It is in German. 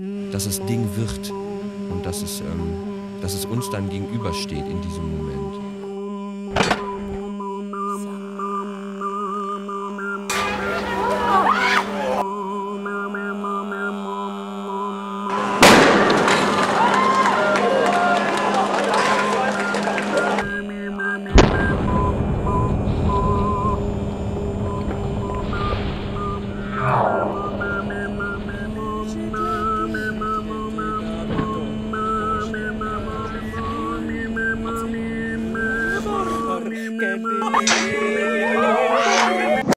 dass es Ding wird und dass es uns dann gegenübersteht in diesem Moment.